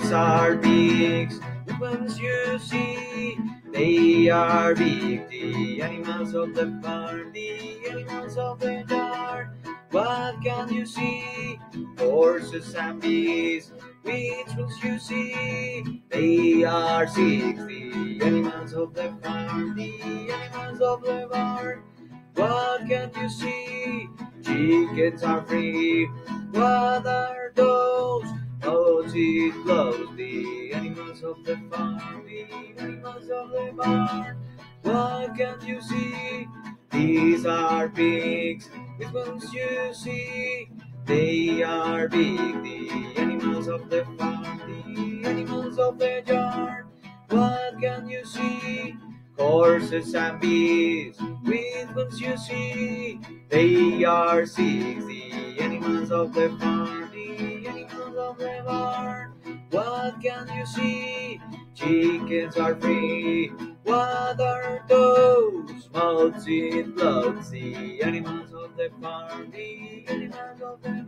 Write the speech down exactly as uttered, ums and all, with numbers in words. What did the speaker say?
These are pigs, the ones you see. They are big, the animals of the farm, the animals of the yard. What can you see? Horses and bees. Which ones you see? They are six, the animals of the farm, the animals of the barn. What can you see? Chickens are free. What are those? Those it blows, the animals of the farm, the animals of the barn. What can you see? These are pigs. Which ones you see? They are big, the animals of the farm, the animals of the yard. What can you see? Horses and bees. Which ones you see? They are six, the animals of the farm, the animals of the barn. What can you see? Chickens are free. What are those? Mouths in blows, the animals of the farm, the animals of the